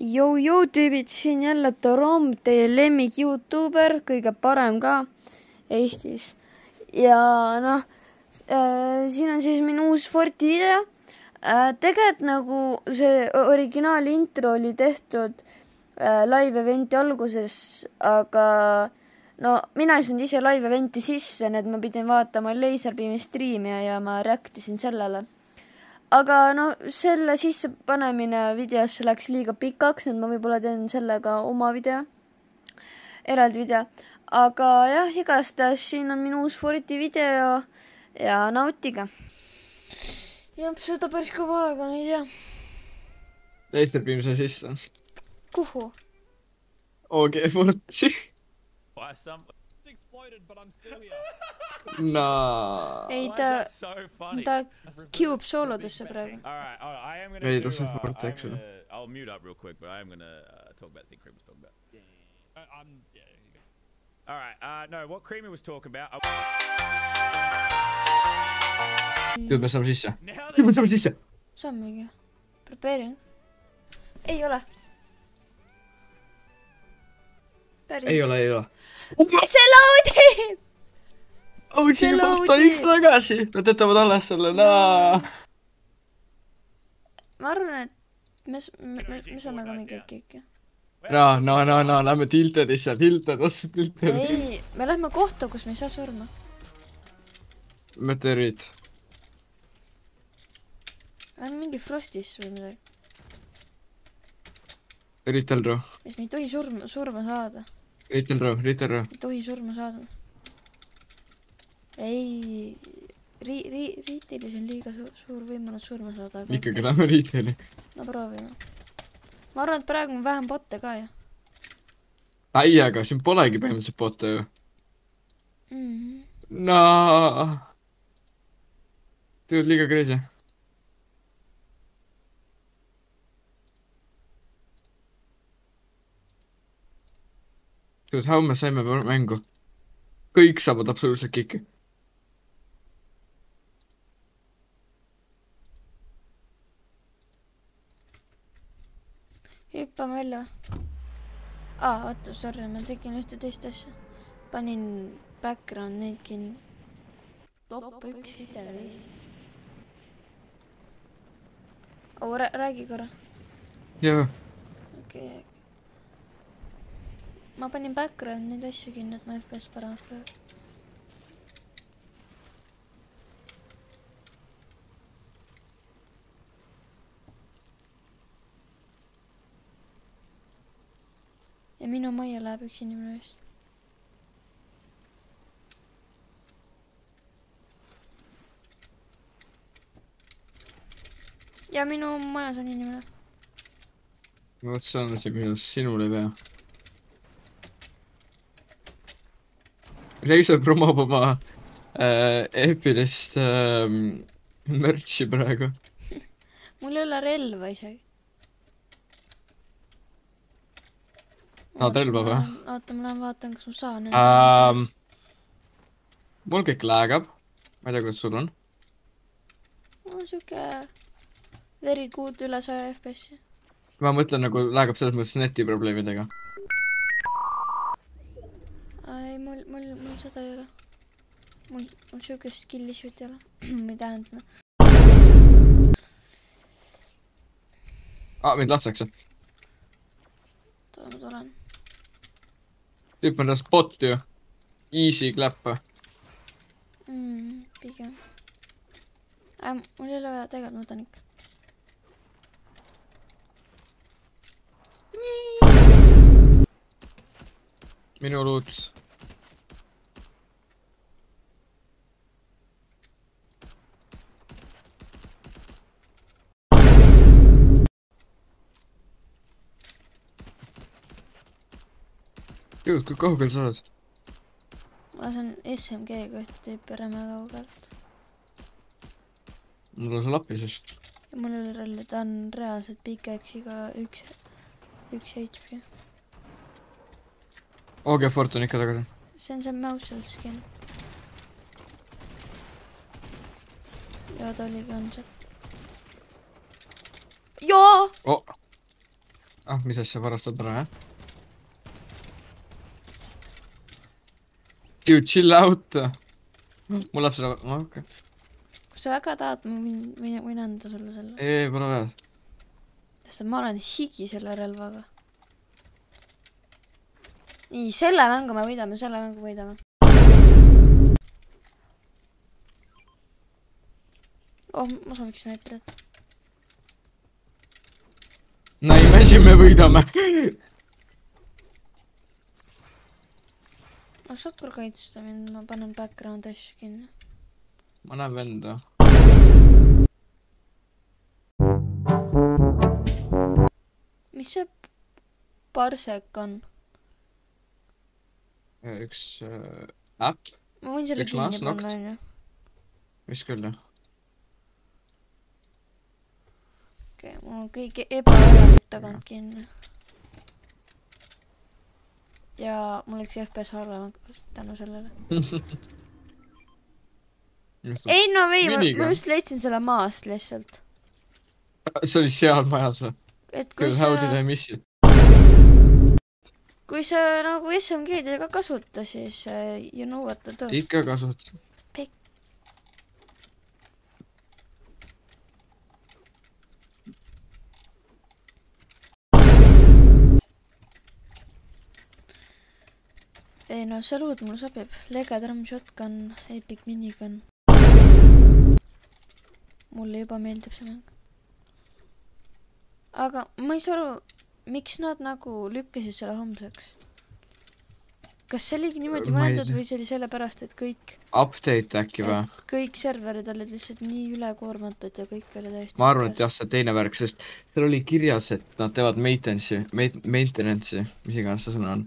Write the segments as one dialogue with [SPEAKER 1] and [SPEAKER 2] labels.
[SPEAKER 1] Jou tüübid, siin jälle Torom, teie lemmik YouTuber, kõige parem ka Eestis. Ja noh, siin on siis minu uus Forti video. Tegelikult nagu see originaal intro oli tehtud live eventi alguses, aga no mina ei saanud ise live eventi sisse, nii et ma pidin vaatama Laserbeami striimi ja ma reaktisin sellele. Aga no selle sissepanemine videosse läks liiga pikaks, nüüd ma võib-olla teen sellega oma video, eraldi video. Aga jah, igastahes siin on minu uus Forti video ja nautige. Jah, seda päris kõva aega, ma ei tea.
[SPEAKER 2] Laserbeam sai sisse.
[SPEAKER 1] Kuhu?
[SPEAKER 2] OG Forti. Naa.
[SPEAKER 1] Ei, ta kiub soolodesse praegu.
[SPEAKER 2] Ei, ta saab Forti, actually.
[SPEAKER 3] I'll mute up real quick, but I am gonna talk about the thing Creamy was talking about. Alright, no, what Creamy was talking about...
[SPEAKER 2] Nüüd me saame sisse. Nüüd me saame sisse.
[SPEAKER 1] Sammegi. Preparing. Ei ole. Päris.
[SPEAKER 2] Ei ole.
[SPEAKER 1] See loadib!
[SPEAKER 2] See Fort on ikka tagasi. Nad jätavad alles selle, naa.
[SPEAKER 1] Ma arvan, et me saame ka mingi ikka.
[SPEAKER 2] No, lähme tiltedisse, ossa tilted.
[SPEAKER 1] Ei, me lähme kohta, kus me ei saa surma.
[SPEAKER 2] Meteoriit.
[SPEAKER 1] Lähme mingi Frostis või midagi.
[SPEAKER 2] Retail Row.
[SPEAKER 1] Mis me ei tohi surma saada.
[SPEAKER 2] Retail Row.
[SPEAKER 1] Ei tohi surma saada. Ei, Retailis on liiga suur võimalus surma saada.
[SPEAKER 2] Ikkagi lähme Retaili.
[SPEAKER 1] No proovime. Ma arvan, et praegu on vähem botte ka, jah.
[SPEAKER 2] Äiega, siin polegi põhimõtteliselt botte ju. Naa. Tüüd liiga crazy. Tüüd, how me saime mängu. Kõik saavad absoluutselt kikki.
[SPEAKER 1] Hüppame välja. Oota, sorry, ma tegin ühte teist asja. Panin background neid kinni. Top 1 video Eestis. Räägi korra.
[SPEAKER 2] Jah.
[SPEAKER 1] Okei. Ma panin background neid asju kinni, et ma FPS paremaks läheb. Ja minu majja läheb üks inimene vist. Ja minu majas on inimene.
[SPEAKER 2] Vot see on see, kuidas sinul ei pea. Laser promob oma epilist merchi praegu.
[SPEAKER 1] Mul ei ole relva isegi.
[SPEAKER 2] Tahad relva või?
[SPEAKER 1] Oota, ma lähen vaatan, kas ma saan.
[SPEAKER 2] Mul kõik lagab. Ma ei tea, kuidas sul on.
[SPEAKER 1] Mul on siuke very good üle 100 FPS.
[SPEAKER 2] Ma mõtlen nagu lagab selles mõttes neti probleemidega.
[SPEAKER 1] Ei, mul seda ei ole. Mul siuke skill issue't ei ole. Ma ei tähendanud.
[SPEAKER 2] Mind lastakse.
[SPEAKER 1] Ma tulen.
[SPEAKER 2] Tüüp on ennast bot ju. Easy clap.
[SPEAKER 1] Pigem. Mul ei ole vaja, tegelikult ma võtan ikka.
[SPEAKER 2] Minu loot. Jõud, kui kaugel sa oled?
[SPEAKER 1] Ma lasen SMG-ga ühte tüüpi räme kaugelt.
[SPEAKER 2] Mul on see lapis just.
[SPEAKER 1] Ja mul ei ole relli, ta on reaalselt pikeksiga üks HP.
[SPEAKER 2] OG Fort on ikka tagasi.
[SPEAKER 1] See on see Mousel skin. Ja ta oligi on see. Jaa!
[SPEAKER 2] Oh! mis asja varastad ära, jah? Dude, chill out. Mul läheb selle... okei.
[SPEAKER 1] Kui sa väga tahad, ma võin anda sulle selle.
[SPEAKER 2] Ei, pole vaja.
[SPEAKER 1] Sest ma olen higi selle relvaga. Nii, selle mängu me võidame. Oh, ma sooviks snaiperit.
[SPEAKER 2] No imagine me võidame.
[SPEAKER 1] Oh, saad küll kaitsta mind, ma panen background asju kinni.
[SPEAKER 2] Ma näen venda.
[SPEAKER 1] Mis see parsek on?
[SPEAKER 2] Üks äpp.
[SPEAKER 1] Ma võin selle
[SPEAKER 2] Üks
[SPEAKER 1] kinni
[SPEAKER 2] maas,
[SPEAKER 1] panna,
[SPEAKER 2] nokt.
[SPEAKER 1] on ju.
[SPEAKER 2] Mis küll, jah?
[SPEAKER 1] Okei, mul on kõik ebaõralik tagant kinni. Ja mul läks FPS halvemaks tänu sellele. Ei no vei, ma just leidsin selle maast lihtsalt.
[SPEAKER 2] See oli seal majas või?
[SPEAKER 1] Et
[SPEAKER 2] Küll, how did I miss you?
[SPEAKER 1] kui sa nagu SMG-d ka kasuta, siis you know what to do.
[SPEAKER 2] Ikka kasutad.
[SPEAKER 1] Ei no see luud mulle sobib. Lega Drum Shotgun, Epic Minigun. Mulle juba meeldib see mäng. Aga ma ei saa aru, miks nad nagu lükkasid selle homseks. Kas see oligi niimoodi mõeldud või see oli sellepärast, et kõik...
[SPEAKER 2] Update äkki või?
[SPEAKER 1] Et kõik serverid olid lihtsalt nii ülekoormatud ja kõik oli täiesti...
[SPEAKER 2] Ma arvan, et jah, see teine värk, sest seal oli kirjas, et nad teevad maintenance'i, mis iganes see sõna on.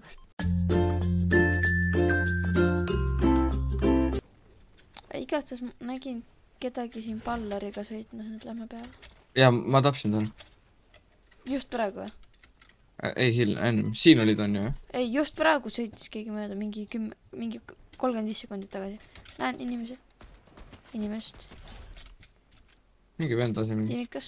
[SPEAKER 1] Igastas nägin kedagi siin pallariga sõitmas, nüüd lähme peale.
[SPEAKER 2] Ja ma tapsin tal.
[SPEAKER 1] Just praegu või?
[SPEAKER 2] Ei, ennem. Siin olid on ju, jah?
[SPEAKER 1] Ei, just praegu sõitis keegi mööda, mingi 35 sekundit tagasi. Näen inimest.
[SPEAKER 2] Mingi vend asi mingi.
[SPEAKER 1] Tiimikas.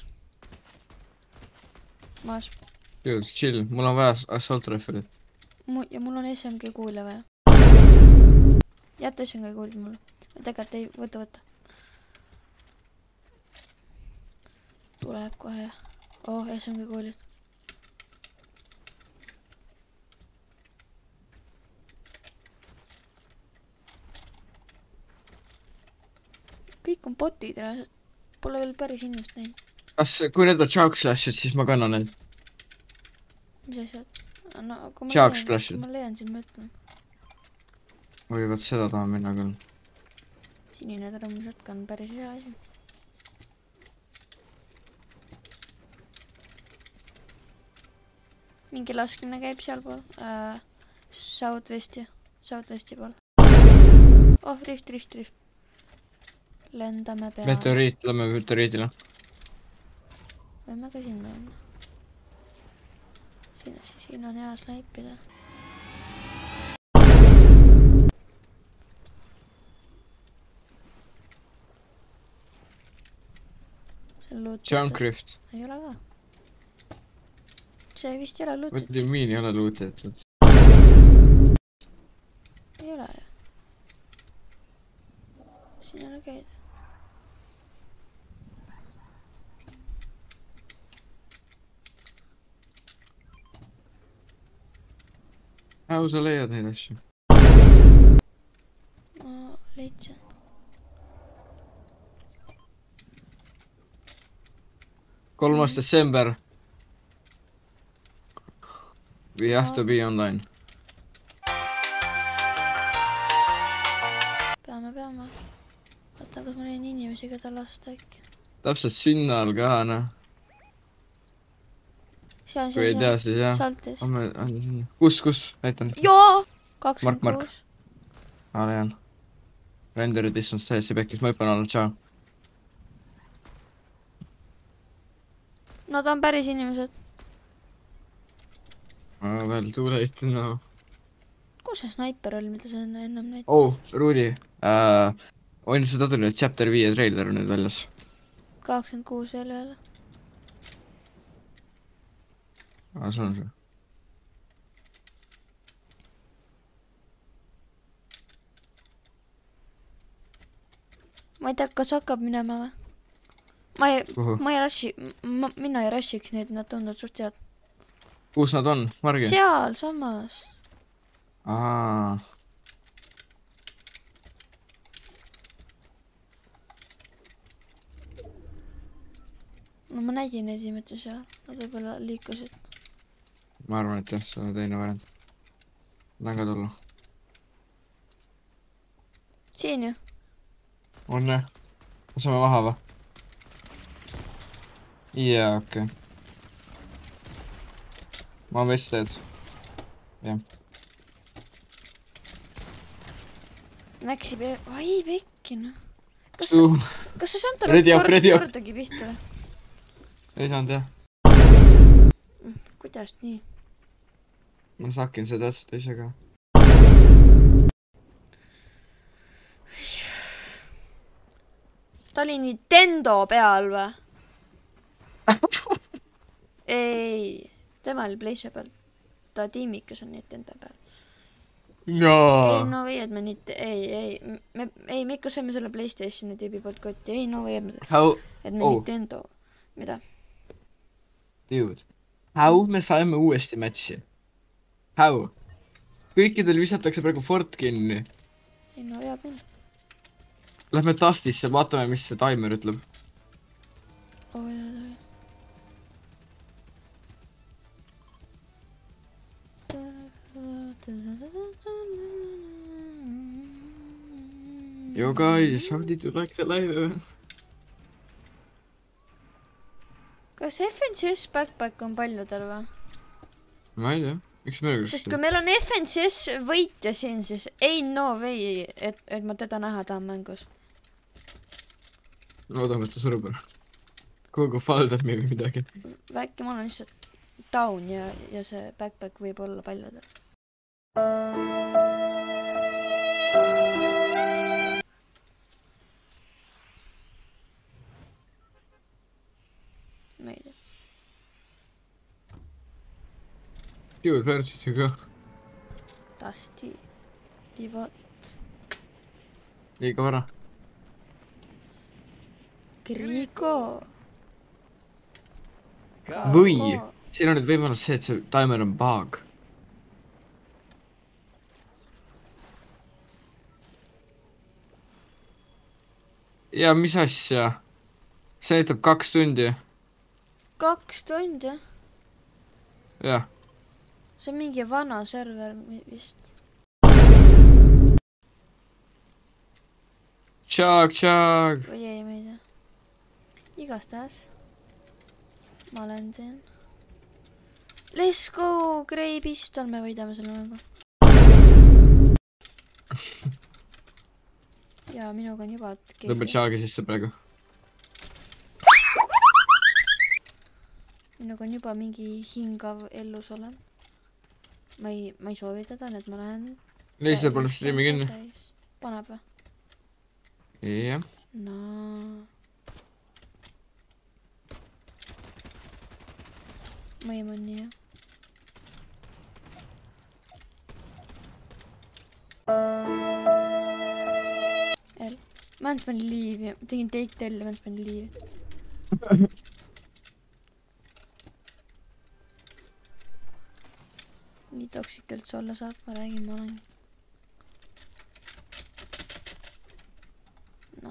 [SPEAKER 1] Maas.
[SPEAKER 2] Dude, chill. Mul on vaja assault rifle'it.
[SPEAKER 1] Ja mul on SMG kuule vaja. Jätta SMG kuulid mulle. Tegelikult ei, võta. Tuleb kohe. Oh, SMG kuulid. Kõik on botid, pole veel päris inimest näinud.
[SPEAKER 2] Kui need on Shark Slashid, siis ma kannan need.
[SPEAKER 1] Mis asjad? No,
[SPEAKER 2] Shark Slashid.
[SPEAKER 1] Ma leian, siis ma ütlen.
[SPEAKER 2] Või võt seda tahan minna küll.
[SPEAKER 1] Sinine Drum Shotgun on päris hea asi. Mingi laskmine käib seal pool. Southwesti pool. Oh, rift. Lendame peale.
[SPEAKER 2] Lähme meteoriidile.
[SPEAKER 1] Võime ka sinna minna. Siin on hea snaipida.
[SPEAKER 2] Junk Rift.
[SPEAKER 1] Ei ole ka. See vist ei ole lootitud.
[SPEAKER 2] Võtli miini ei ole lootitud.
[SPEAKER 1] Ei ole ju. Siin ei ole käida.
[SPEAKER 2] How sa leiad neid asju?
[SPEAKER 1] Ma leidsin.
[SPEAKER 2] Kolmas December. We have to be online.
[SPEAKER 1] Peame. Vaata, kas ma leian inimesi, keda lasta äkki.
[SPEAKER 2] Täpselt sinna all ka, noh. Kui ei tea, siis jah.
[SPEAKER 1] Saltis.
[SPEAKER 2] Kus? Näitan.
[SPEAKER 1] Joo! 26.
[SPEAKER 2] Mark. Leian. Render distance täiesti pekkis, ma hüppan alla, tšau.
[SPEAKER 1] Nad on päris inimesed.
[SPEAKER 2] Veel too late, no.
[SPEAKER 1] Kus see snaiper oli, mida sa ennem näitad?
[SPEAKER 2] Oh, Rudi. Oin seda tuli, et chapter 5 trailer on nüüd väljas.
[SPEAKER 1] 86 veel ühele.
[SPEAKER 2] See on see.
[SPEAKER 1] Ma ei tea, kas hakkab minema või? Ma ei rashi, mina ei rashiks neid, nad tunduvad suht head.
[SPEAKER 2] Kus nad on? Margi?
[SPEAKER 1] Seal samas.
[SPEAKER 2] Aa.
[SPEAKER 1] No ma nägin neid viimati seal, nad võib-olla liikusid.
[SPEAKER 2] Ma arvan, et jah, see on teine variant. Lähen ka tulla.
[SPEAKER 1] Siin ju.
[SPEAKER 2] On jah? Saame maha või? Jaa, okei. Ma olen veits teed. Jah.
[SPEAKER 1] Näksib ja... Ai, vekki noh. Kas sa saanud talle kordagi pihta või?
[SPEAKER 2] Ei saanud jah.
[SPEAKER 1] Kuidas nii?
[SPEAKER 2] Ma sakin seda tähtsalt ise ka.
[SPEAKER 1] Ta oli Nintendo peal või? Ei, tema oli PlayStation peal. Ta tiimikas on Nintendo peal. Ei no või, et me me ikka saime selle PlayStationi tüübi poolt kotti. Ei no või, et me Nintendo. Mida?
[SPEAKER 2] Dude, how me saime uuesti matchi? How? Kõikidel visatakse praegu Fort kinni.
[SPEAKER 1] Ei no hea pinn.
[SPEAKER 2] Lähme tastisse, vaatame, mis see timer ütleb.
[SPEAKER 1] Oo jaa,
[SPEAKER 2] Yo guys, how did you like the live?
[SPEAKER 1] Kas FNCS backpack on paljudel või?
[SPEAKER 2] Ma ei tea, miks meil
[SPEAKER 1] Sest kui meil on FNCS võitja siin, siis ei no way, et ma teda näha tahan mängus.
[SPEAKER 2] Loodame, et ta surub ära. Kogu faldab meil või midagi.
[SPEAKER 1] Äkki ma olen lihtsalt down ja see backpack võib olla paljudel. Ma ei tea.
[SPEAKER 2] Dude, where did you go?
[SPEAKER 1] Dusty. Divot.
[SPEAKER 2] Liiga vara.
[SPEAKER 1] Krigo.
[SPEAKER 2] Või, siin on nüüd võimalus see, et see timer on bug. Ja mis asja? See näitab 2 tundi.
[SPEAKER 1] 2 tundi?
[SPEAKER 2] Jah.
[SPEAKER 1] See on mingi vana server vist.
[SPEAKER 2] Tšaag.
[SPEAKER 1] Või ei, ma ei tea. Igastahes. Ma olen teen. Let's go, Grey Pistol, me võidame selle mängu. Ja minuga on juba...
[SPEAKER 2] Tõmba tšaagi sisse praegu.
[SPEAKER 1] Minuga on juba mingi hingav ellus olen. Ma ei soovi teda, nii et ma lähen...
[SPEAKER 2] Lihtsalt paneb streami kinni.
[SPEAKER 1] Paneb või?
[SPEAKER 2] Jah.
[SPEAKER 1] No. Mõim on nii, jah. Ma andis pani liivi, tegin take telli, ma andis pani liivi. Nii toksik üldse olla saab, ma räägin, ma olen. No.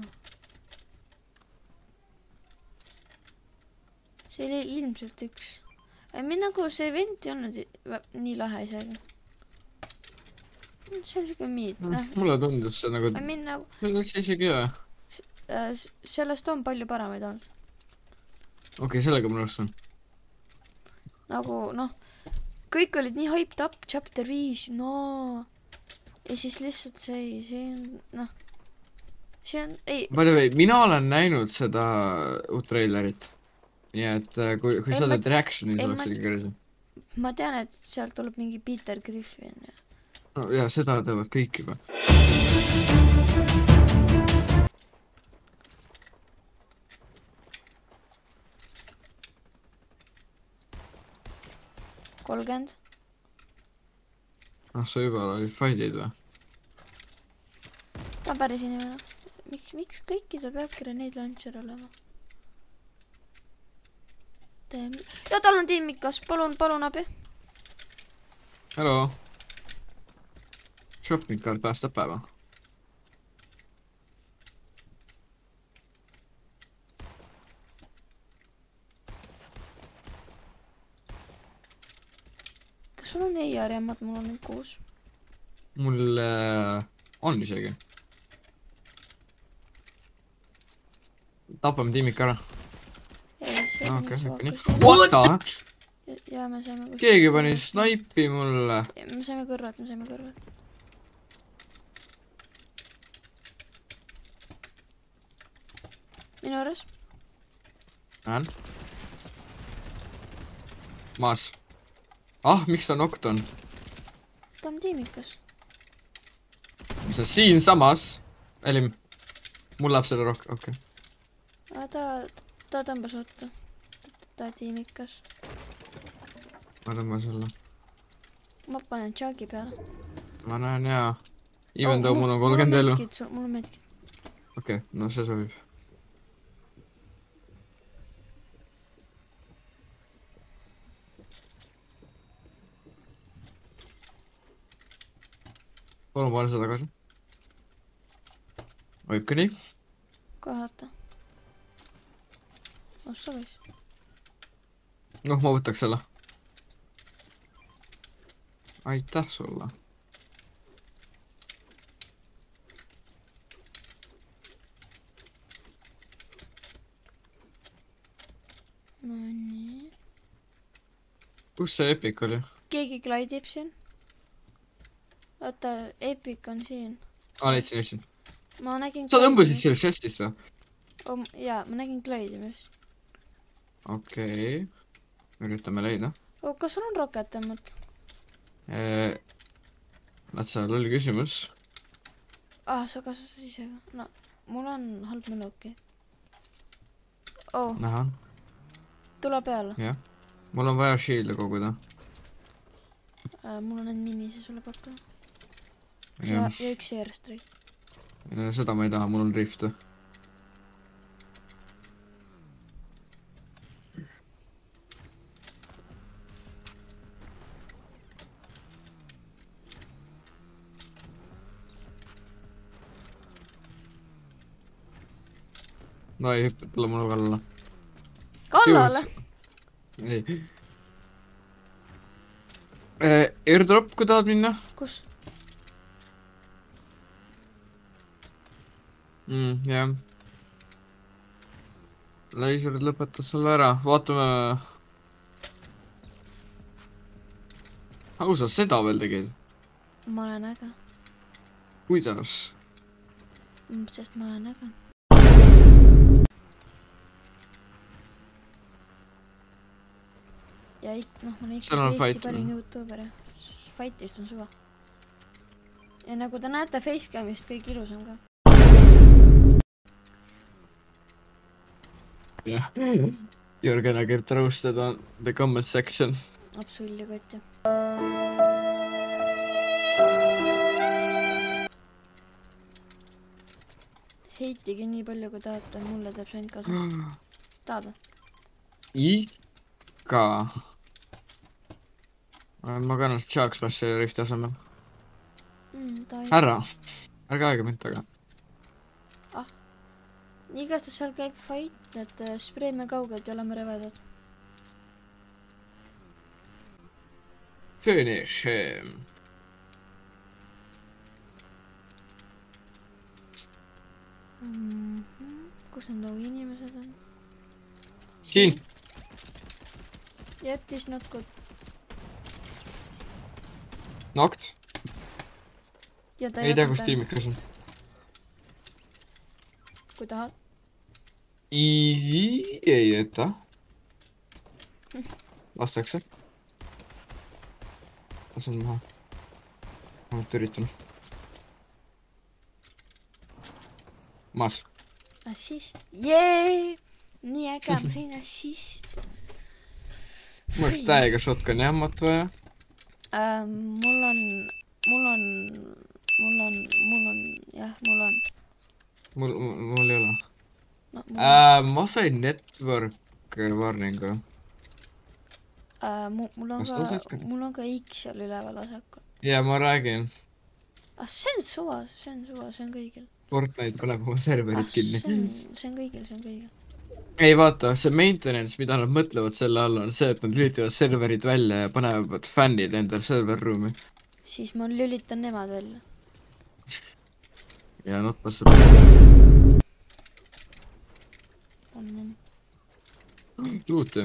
[SPEAKER 1] See oli ilmselt üks. Meil nagu see event ei olnud nii lahe isegi. See oli siuke miit.
[SPEAKER 2] Mulle tundus see nagu... See oleks isegi hea.
[SPEAKER 1] Sellest on palju paremaid olnud.
[SPEAKER 2] Okei, sellega ma nõustun.
[SPEAKER 1] Nagu, noh, kõik olid nii hyped up, chapter 5, no. Ja siis lihtsalt see on, noh. See on, ei. By the way,
[SPEAKER 2] mina olen näinud seda uut trailerit. Nii et kui sa oled reaction'is oleks selge kõrsi.
[SPEAKER 1] Ma tean, et sealt tuleb mingi Peter Griffin.
[SPEAKER 2] No jah, seda teevad kõik juba.
[SPEAKER 1] 30.
[SPEAKER 2] Sa juba olid fight'id või?
[SPEAKER 1] Ta on päris inimene. Miks kõikidel peab grenade launcher olema? Ja tal on tiimikas. Palun abi.
[SPEAKER 2] Hello. Shopping cart päästab päeva.
[SPEAKER 1] Kas sul on ER-jemmad? Mul on nüüd 6.
[SPEAKER 2] Mul on isegi. Tapame tiimik ära. Okay. What the?
[SPEAKER 1] Ja me saime kuskil.
[SPEAKER 2] Keegi pani snaipi mulle.
[SPEAKER 1] Me saime kõrvad. Minu juures.
[SPEAKER 2] Näen. Maas. Miks ta nokt on?
[SPEAKER 1] Ta on tiimikas.
[SPEAKER 2] Mis on siin samas? Elim. Mul läheb selle rohk. Okay.
[SPEAKER 1] Ta tõmbas ottu. Ta tiimikas.
[SPEAKER 2] Ma tõmban selle.
[SPEAKER 1] Ma panen chug'i peale.
[SPEAKER 2] Ma näen jaa. Even though mul on 30 elu.
[SPEAKER 1] Mul on medkid.
[SPEAKER 2] Okei, no see sobib. Palun pane seda tagasi. Võib ka nii.
[SPEAKER 1] Kohe oota. Sobis.
[SPEAKER 2] Ma võtaks selle. Aitäh sulle.
[SPEAKER 1] No nii.
[SPEAKER 2] Kus see Epic oli?
[SPEAKER 1] Keegi glaidib siin. Oota, Epic on siin.
[SPEAKER 2] Leidsin.
[SPEAKER 1] Ma nägin
[SPEAKER 2] sa tõmbasid selle chestist või?
[SPEAKER 1] Jaa, ma nägin glaidimist.
[SPEAKER 2] Okei. Üritame leida.
[SPEAKER 1] Kas sul on roketamad?
[SPEAKER 2] Näed seal oli küsimus.
[SPEAKER 1] Sa kasutasid ise ka. No, mul on halb mõnuki.
[SPEAKER 2] Näha.
[SPEAKER 1] Tule peale.
[SPEAKER 2] Jah. Mul on vaja shield'e koguda.
[SPEAKER 1] Mul on need minisi sulle pakkuda.
[SPEAKER 2] Ja
[SPEAKER 1] üks airstrike.
[SPEAKER 2] Seda ma ei taha, mul on rift. No ei hüppa, tule mulle kallale.
[SPEAKER 1] Kallale?
[SPEAKER 2] Ei. Airdrop, kui tahad minna?
[SPEAKER 1] Kus?
[SPEAKER 2] Jah. Laserid lõpetas selle ära. Vaatame. Sa seda veel tegid?
[SPEAKER 1] Ma olen äge.
[SPEAKER 2] Kuidas?
[SPEAKER 1] Sest ma olen äge. Ja ma olen ikkagi Eesti parim YouTuber ja fightist on suva. Ja nagu te näete facecamist kõik ilusam ka.
[SPEAKER 2] Jah. Jürgen Agert roasted on the comment section.
[SPEAKER 1] Absolutely kotti. Heitige nii palju kui tahate, mulle teeb see ainult kasu. Tahad või?
[SPEAKER 2] Ikka. Ma kannan Sharks Bassi rifti asemel. Härra. Ärge aega mind taga.
[SPEAKER 1] Igastahes seal käib fight, et spreeme kaugelt ja oleme revedad.
[SPEAKER 2] Finish him.
[SPEAKER 1] Kus need nagu inimesed on?
[SPEAKER 2] Siin.
[SPEAKER 1] Jättis notkud.
[SPEAKER 2] Nokt.
[SPEAKER 1] Ei
[SPEAKER 2] tea, kus tiimikas on.
[SPEAKER 1] Kui tahad?
[SPEAKER 2] Ei jäta. Lastakse. Lasen maha. Ma olen üritanud. Maas.
[SPEAKER 1] Assist. Jee! Nii äge, ma sain assist.
[SPEAKER 2] Mul oleks täiega shotgun jammut vaja.
[SPEAKER 1] Mul on, jah, mul on.
[SPEAKER 2] Mul ei ole.
[SPEAKER 1] No,
[SPEAKER 2] Ma sain network warningu.
[SPEAKER 1] mul on ka X seal üleval vasakul.
[SPEAKER 2] Ja ma räägin.
[SPEAKER 1] See on suva, see on kõigil.
[SPEAKER 2] Fortnite paneb oma serverid kinni.
[SPEAKER 1] See on kõigil.
[SPEAKER 2] Ei vaata, see maintenance, mida nad mõtlevad selle all on see, et nad lülitavad serverid välja ja panevad fännid endal serverruumi.
[SPEAKER 1] Siis ma lülitan nemad välja.
[SPEAKER 2] Ja not passab.
[SPEAKER 1] On.
[SPEAKER 2] Luuti.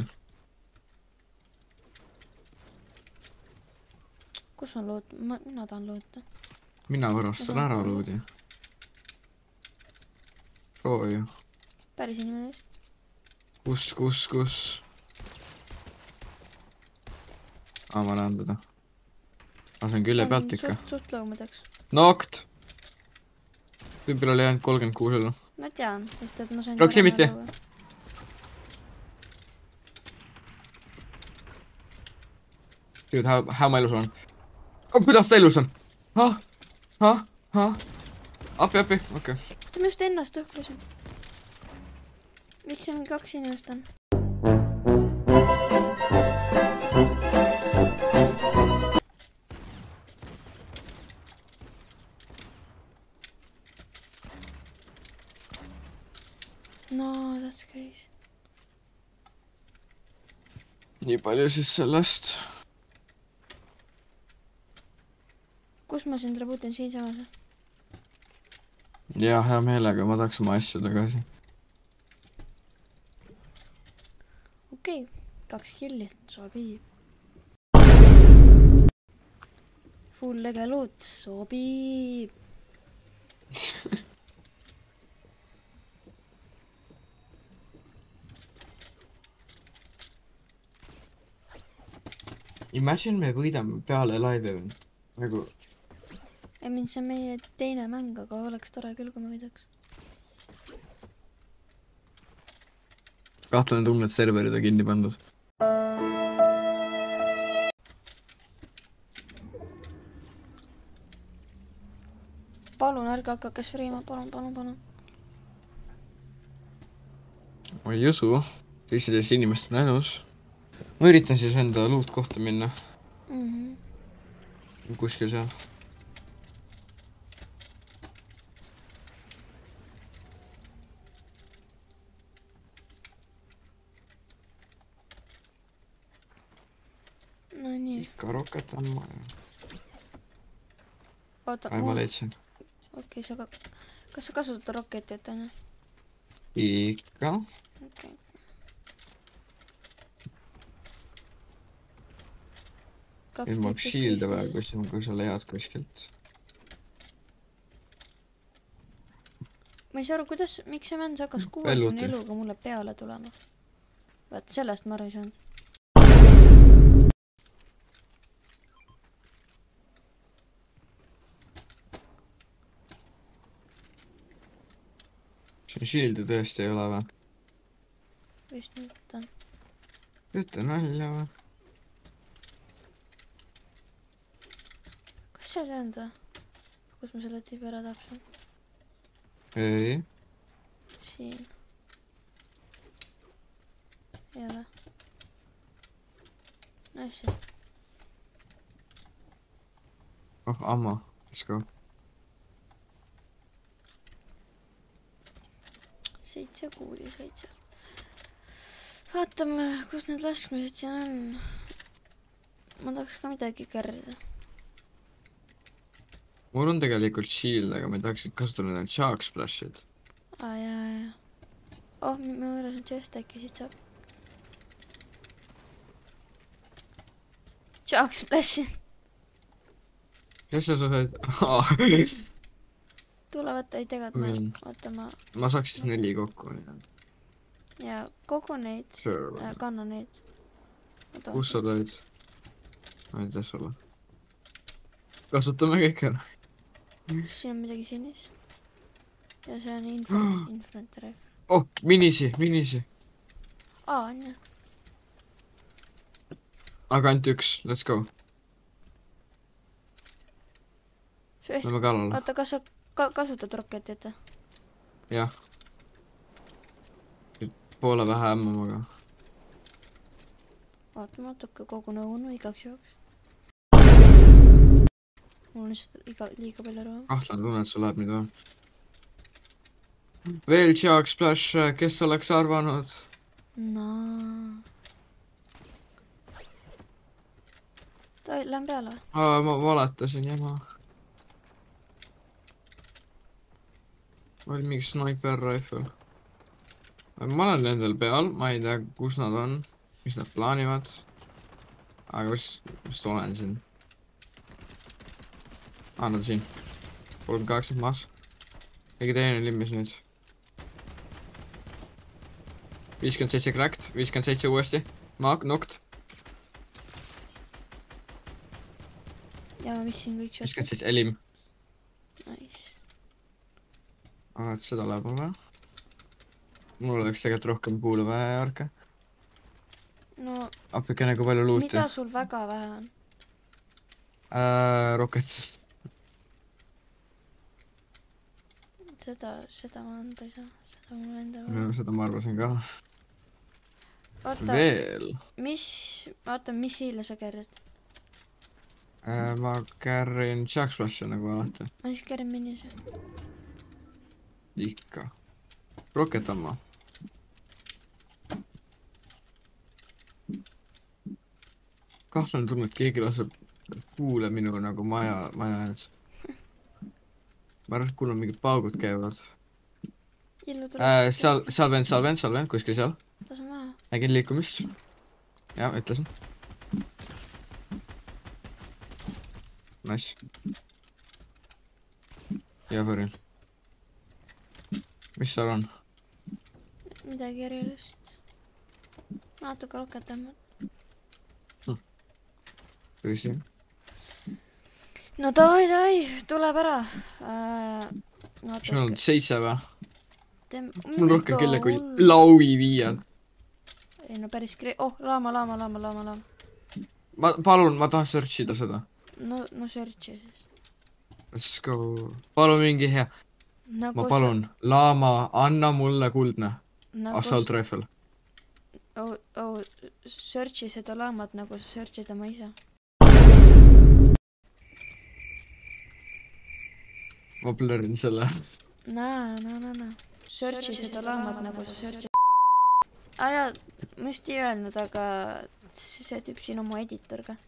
[SPEAKER 1] Kus on loot? Mina tahan loota.
[SPEAKER 2] Mina varastan ära luudi. Sooju.
[SPEAKER 1] Päris inimene vist.
[SPEAKER 2] Kus? Ma näen teda. See on külje pealt ikka.
[SPEAKER 1] Suht lõumadaks.
[SPEAKER 2] Nokt! Tüübil oli jäänud 36 elu.
[SPEAKER 1] Ma tean, sest et ma sain...
[SPEAKER 2] Proximity! Dude, how ma elus olen? Kuidas ta elus on? Appi, okei.
[SPEAKER 1] Ma just ennast õhklusin. Miks see mingi 2 inimest on? No, that's crazy.
[SPEAKER 2] Nii palju siis sellest.
[SPEAKER 1] Kus ma sind rabutin siinsamas?
[SPEAKER 2] Jaa, hea meelega, ma tahaks oma asju tagasi.
[SPEAKER 1] Okei, 2 killi, sobib. Full lege loot, sobib.
[SPEAKER 2] Imagine me võidame peale laivi. Nagu...
[SPEAKER 1] Ei mind see on meie teine mäng, aga oleks tore küll, kui me võidaks.
[SPEAKER 2] Kahtlane tunne, et serverid on kinni pandud.
[SPEAKER 1] Palun, ärge hakake spreima, palun.
[SPEAKER 2] Ma ei usu, 17 inimest on elus. Ma üritan siis enda loot kohta minna. Kuskil seal.
[SPEAKER 1] No nii.
[SPEAKER 2] Ikka roket on maja.
[SPEAKER 1] Oota,
[SPEAKER 2] ma leidsin.
[SPEAKER 1] Okei, kas sa kasutad roketit, on?
[SPEAKER 2] Ikka.
[SPEAKER 1] Okei.
[SPEAKER 2] Ilma shielde vaja, kui sa leiad kuskilt.
[SPEAKER 1] Ma ei saa aru, miks see mänd hakkas 60 eluga mulle peale tulema. Vaat sellest ma aru ei saanud.
[SPEAKER 2] See shielde tõesti ei ole või?
[SPEAKER 1] Vist mitte.
[SPEAKER 2] Ütle nalja või?
[SPEAKER 1] Kas seal ei olnud või? Kus ma selle tüübi ära tapsin?
[SPEAKER 2] Ei.
[SPEAKER 1] Siin. Ei ole. Nice.
[SPEAKER 2] Oh, ammo. Let's go.
[SPEAKER 1] 7 kuuli said seal. Vaatame, kus need laskmised siin on. Ma tahaks ka midagi kärrida.
[SPEAKER 2] Mul on tegelikult shield, aga ma tahaksin kasutada need shark splashid.
[SPEAKER 1] Jaa. Oh, ma võrras on chest, äkki siit saab. Shark splashid.
[SPEAKER 2] Kes sa said?
[SPEAKER 1] Tule võtta, ei tegelikult vaata
[SPEAKER 2] ma saaks siis 4 kokku.
[SPEAKER 1] Ja kogu neid, kanna neid.
[SPEAKER 2] Kus sa tõid? Ma ei tea sulle. Kasutame kõik ära.
[SPEAKER 1] Siin on midagi sinist. Ja see on infront rifle.
[SPEAKER 2] Oh, minisi.
[SPEAKER 1] On jah.
[SPEAKER 2] aga ainult üks, let's go. Lähme kallale.
[SPEAKER 1] Oota, kas sa kasutad roketit?
[SPEAKER 2] Jah. Poole vähe ämmamaga.
[SPEAKER 1] Vaata, ma natuke kogu nõunu igaks jooks. Mul on lihtsalt liiga palju raha.
[SPEAKER 2] Kahtlen tunne, et sul läheb nüüd või. Veel Jack Splash, kes oleks arvanud?
[SPEAKER 1] Lähen peale.
[SPEAKER 2] Ma valetasin jama. Oli mingi sniper rifle. Ma olen nendel peal, ma ei tea, kus nad on, mis nad plaanivad. Aga vist olen siin. Nad on siin. 38 maas. Keegi teine limmis nüüd. 57 cracked, 57 uuesti. Knocked.
[SPEAKER 1] Ja ma missin kõik shot.
[SPEAKER 2] 57 elim.
[SPEAKER 1] Nice.
[SPEAKER 2] Aga et seda läheb vaja. Mul oleks tegelikult rohkem puule vaja järge.
[SPEAKER 1] No,
[SPEAKER 2] Appikene kui palju luuti.
[SPEAKER 1] mida sul väga vähe on?
[SPEAKER 2] Rockets.
[SPEAKER 1] Seda ma anda ei saa. Seda mul enda vaja.
[SPEAKER 2] Seda ma arvasin ka.
[SPEAKER 1] Oota,
[SPEAKER 2] Veel.
[SPEAKER 1] mis hiile sa kärrid?
[SPEAKER 2] Ma carryin Jack Splash'i nagu alati.
[SPEAKER 1] Ma siis kärin minise.
[SPEAKER 2] Ikka. Rocket ammo. Kahtlen tunne, et keegi laseb kuule minu nagu maja ees. Ma arvan, et kuule mingid paugud käivad. Seal vend, kuskil seal.
[SPEAKER 1] Lasen maha.
[SPEAKER 2] Nägin liikumist. Jah, ütlesin. Nice. Ja võrin. Mis seal on?
[SPEAKER 1] Midagi erilist. Natuke rohkem tõmmad.
[SPEAKER 2] Tõsi.
[SPEAKER 1] No davai, tuleb ära.
[SPEAKER 2] Mis meil on 7 või? Mul rohkem kelle kui lauvi viia.
[SPEAKER 1] Ei no päris laama.
[SPEAKER 2] Ma tahan search ida seda.
[SPEAKER 1] No search'i siis.
[SPEAKER 2] Let's go. Palun mingi hea. Ma palun, laama, anna mulle kuldne. Assault rifle.
[SPEAKER 1] Search'i seda laamat nagu sa search'id oma isa.
[SPEAKER 2] Ma blurrin selle.
[SPEAKER 1] Search'i seda laamat nagu sa search'id. Jaa, ma just ei öelnud, aga see tüüp siin on mu editor ka.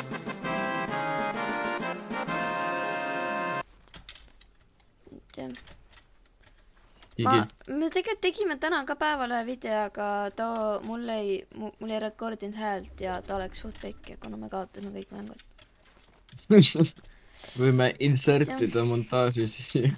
[SPEAKER 1] Me tegelikult tegime täna ka päeval ühe video, aga ta mul ei rekordinud häält ja ta oleks suht pekki, kuna me kaotasime kõik mängud.
[SPEAKER 2] Võime insertida montaaži siia.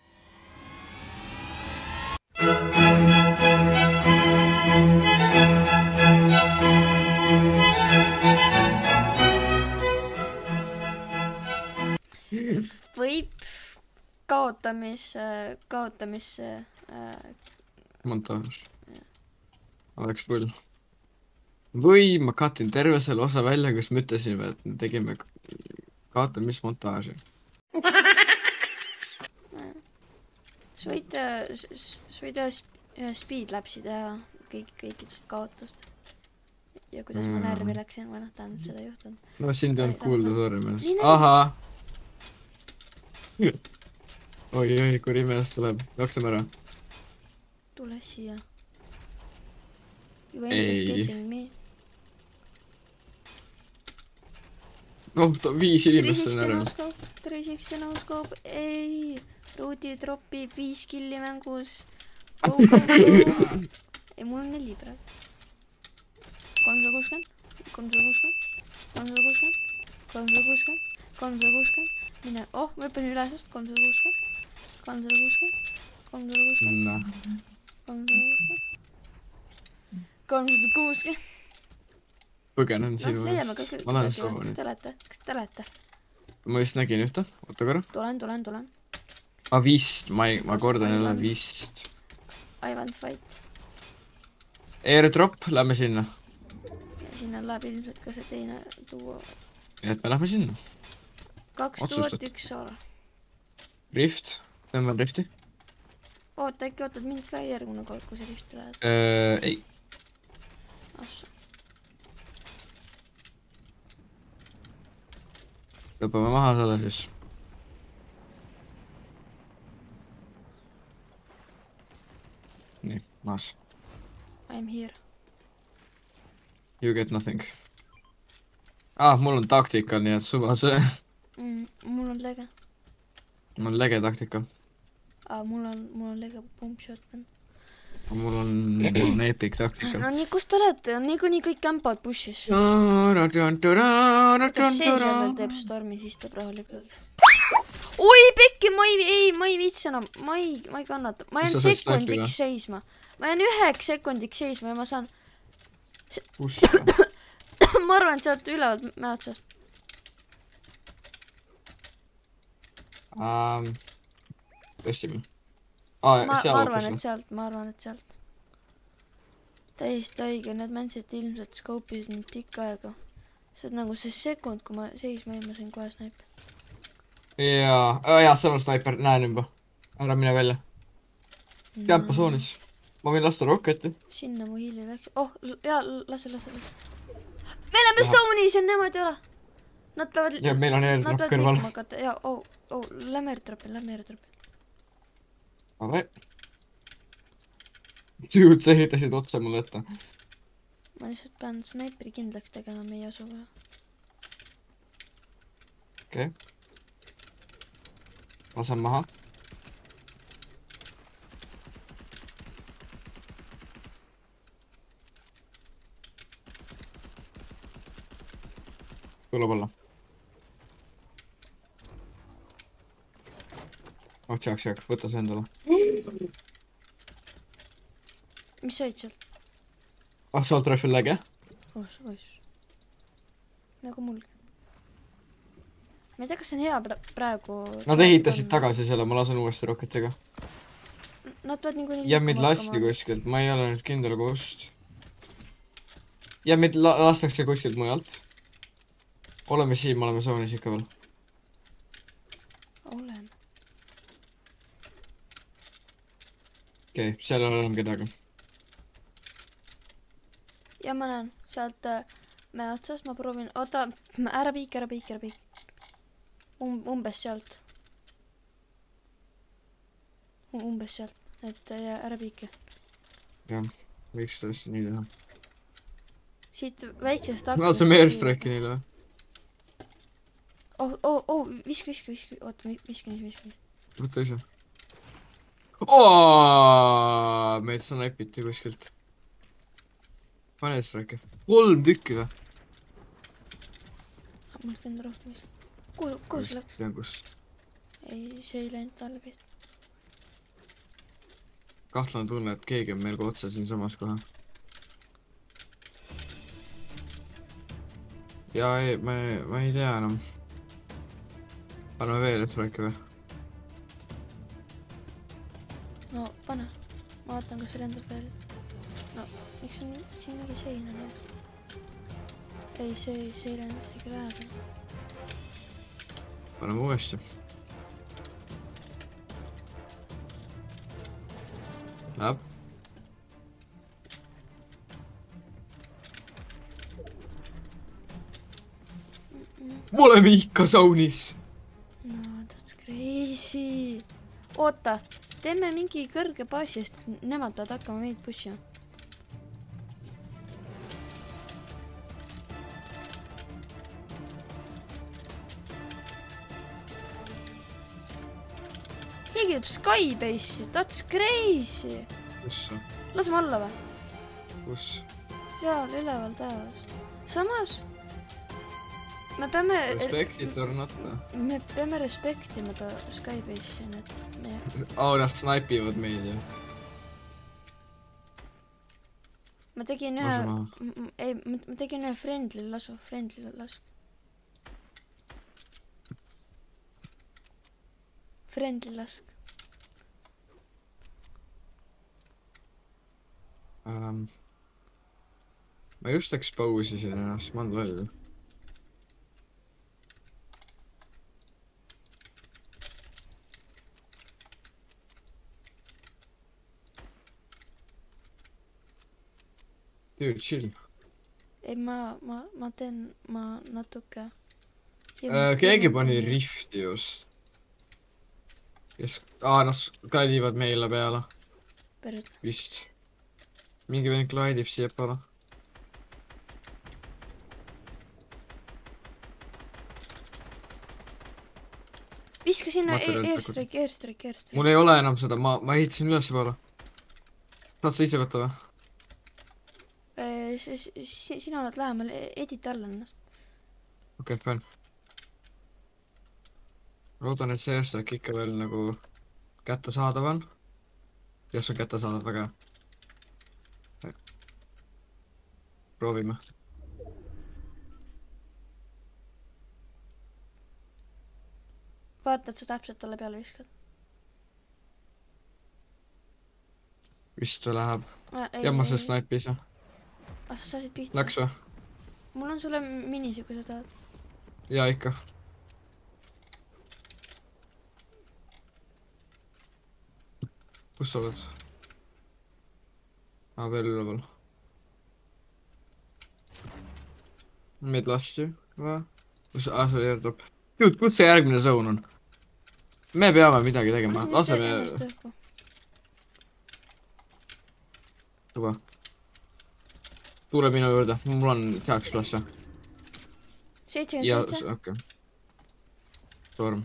[SPEAKER 1] Võib kaotamisse
[SPEAKER 2] Montaaž. Oleks pull. Või ma katin terve selle osa välja, kus me ütlesime, et me tegime kaotamismontaaži.
[SPEAKER 1] Sa võid ühe speedlapsi teha kõikidest kaotust. Ja kuidas ma närvi läksin, või tähendab seda juhtunud.
[SPEAKER 2] No sind ei olnud kuulda, sorry mees. Ahaa! Oi, kui rimeest tuleb. Jookseme ära.
[SPEAKER 1] Tule siia. You ain't escaping me.
[SPEAKER 2] Oh, 5 inimest on ära.
[SPEAKER 1] 360 no-scope. Ei, Rudi dropib 5 killi mängus. Go. Ei, mul on 4 praegu. 360. Mine, ma hüppan ülesest. 360. 360.
[SPEAKER 2] Põgenen sinu eest. Ma lähen soova nüüd.
[SPEAKER 1] Kas te olete?
[SPEAKER 2] Ma just nägin ühte. Oota korra.
[SPEAKER 1] Tulen.
[SPEAKER 2] Vist. Ma kordan jälle vist.
[SPEAKER 1] I want fight.
[SPEAKER 2] Airdrop. Lähme sinna.
[SPEAKER 1] Sinna läheb ilmselt ka see teine duo.
[SPEAKER 2] Et me lähme sinna.
[SPEAKER 1] 2 duot, 1 saar.
[SPEAKER 2] Rift. Tõmban Rifti.
[SPEAKER 1] Oota, äkki ootad mind ka järgmine kord, kui sa Rifti lähed?
[SPEAKER 2] Ei.
[SPEAKER 1] Assa.
[SPEAKER 2] Lõpame maha selle siis. Nii, maas.
[SPEAKER 1] I'm here.
[SPEAKER 2] You get nothing. Mul on taktika, nii et suva see.
[SPEAKER 1] Mul on lege.
[SPEAKER 2] Mul on lege taktika.
[SPEAKER 1] Mul on lege pump shotgun.
[SPEAKER 2] Mul on epic taktika.
[SPEAKER 1] No nii, kus te olete? Niikuinii kõik kämpad bushis. Kas see seal veel teeb stormi, siis teeb rahulikult. Oi, pekki, ma ei viitsi enam. Ma ei kannata. Ma jään sekundiks seisma. Ma jään 1 sekundiks seisma ja ma saan...
[SPEAKER 2] Kus?
[SPEAKER 1] Ma arvan, et sealt ülevalt mäe otsast.
[SPEAKER 2] Tõstime.
[SPEAKER 1] Ma arvan, et sealt. Täiesti õige, need mänsid ilmselt skoopisid mind pikka aega. See on nagu see sekund, kui ma seisma jäin, ma sain kohe snaipi.
[SPEAKER 2] Jaa, seal on sniper, näen juba. Ära mine välja. Kämpa soonis. Ma võin lasta roketi.
[SPEAKER 1] Sinna mu hiili läks. Jaa, lase. Me oleme zoonis ja nemad ei ole. Nad peavad...
[SPEAKER 2] Ja meil on airdrop kõrval.
[SPEAKER 1] Jaa, lämme airdropil.
[SPEAKER 2] Aga... Tüüd, sa ehitasid otsa mulle ette.
[SPEAKER 1] Ma lihtsalt pean snaiperi kindlaks tegema meie asuga.
[SPEAKER 2] Okei. Lasen maha. Tuleb olla. Tšak, võta see endale.
[SPEAKER 1] Mis said sealt?
[SPEAKER 2] Assault rifle läge?
[SPEAKER 1] Ois. Nagu mulgi. Ma ei tea, kas see on hea praegu...
[SPEAKER 2] Nad ehitasid tagasi selle, ma lasen uuesti roketiga.
[SPEAKER 1] Nad peavad niikuinii...
[SPEAKER 2] Ja meid lasti kuskilt, ma ei ole nüüd kindel kust. Ja meid lastakse kuskilt mujalt. Oleme siin, me oleme soonis ikka veel.
[SPEAKER 1] Oleme.
[SPEAKER 2] Okei, seal ei ole enam kedagi.
[SPEAKER 1] Ja ma näen sealt mäe otsast, ma proovin... Oota, ära piik. Umbes sealt. Umbes sealt, et ära piike.
[SPEAKER 2] Jah, võiks tõesti nii teha.
[SPEAKER 1] Siit väiksest aknast...
[SPEAKER 2] Laasame airstrike'i neile või?
[SPEAKER 1] Viski. Oota, viski.
[SPEAKER 2] Võta ise. Meid snaipiti kuskilt. Pane airstrike'i. 3 tükki või?
[SPEAKER 1] Ma ei pidanud rohkem ise. Kuhu see läks?
[SPEAKER 2] Tean kus.
[SPEAKER 1] Ei, see ei läinud talle pihta.
[SPEAKER 2] Kahtlane tunne, et keegi on meil ka otsa siin samas kohe. Jaa, ei, ma ei tea enam. Paneme veel airstrike'i või?
[SPEAKER 1] No, pane. Ma vaatan, kas see lendab veel. No, miks on siin mingi sein on jah? Ei, see ei lendab isegi lähedal.
[SPEAKER 2] Paneme uuesti. Läheb. Me oleme ikka saunis.
[SPEAKER 1] No, that's crazy. Oota, teeme mingi kõrge baasi, sest nemad peavad hakkama meid pushima. Keegi teeb Skybase'i, that's crazy.
[SPEAKER 2] Kus sa?
[SPEAKER 1] Laseme alla või?
[SPEAKER 2] Kus?
[SPEAKER 1] Seal üleval taevas. Samas me peame...
[SPEAKER 2] Respektit or not?
[SPEAKER 1] Me peame respektima ta Skybase'i, need me...
[SPEAKER 2] Nad snaipivad meid ja.
[SPEAKER 1] Ma tegin ühe friendly lasu. Friendly lask.
[SPEAKER 2] ma just expose isin ennast, ma olen loll. Dude, chill.
[SPEAKER 1] Ei, ma teen, ma natuke...
[SPEAKER 2] Keegi pani rifti just. Kes... nad klaidivad meile peale.
[SPEAKER 1] Perud.
[SPEAKER 2] Vist. Mingi vend klaidib siia peale.
[SPEAKER 1] Viska sinna
[SPEAKER 2] Materjalid
[SPEAKER 1] airstrike.
[SPEAKER 2] Mul ei ole enam seda, ma ehitasin üles peale. Saad sa ise võtta või?
[SPEAKER 1] Sina oled lähemal, edita alla ennast.
[SPEAKER 2] Okei, fine. Loodan, et see airstrike ikka veel nagu kättesaadav on. Jos on kättesaadav, väga hea. Proovime.
[SPEAKER 1] Vaata, et sa täpselt talle peale viskad.
[SPEAKER 2] Vist või läheb. Jamma see snaipis või?
[SPEAKER 1] Sa saasid pihta?
[SPEAKER 2] Läks või?
[SPEAKER 1] Mul on sulle minisi, kui sa tahad.
[SPEAKER 2] Jaa, ikka. Kus sa oled? Veel üleval. Meid lasti või? See oli airdrop. Dude, kus see järgmine zone on? Me peame midagi tegema. Laseme... Tuba. Tule minu juurde. Mul on heaks plasse.
[SPEAKER 1] 77.
[SPEAKER 2] Okei. Storm.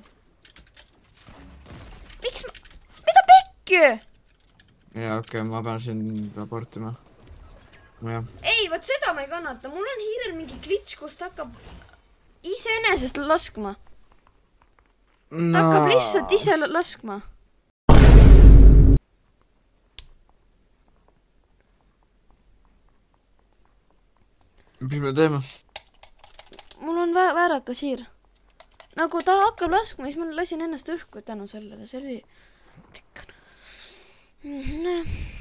[SPEAKER 1] Miks ma... Mida pekki?
[SPEAKER 2] Jaa, okei, ma pean siin raportima. Jah.
[SPEAKER 1] Ei, võt seda ma ei kannata. Mul on hiirel mingi glitch, kus ta hakkab iseenesest laskma. Ta hakkab lihtsalt ise laskma.
[SPEAKER 2] Mis me teeme?
[SPEAKER 1] Mul on väärakas hiir. Nagu ta hakkab laskma, siis ma lasin ennast õhku tänu sellele. See oli...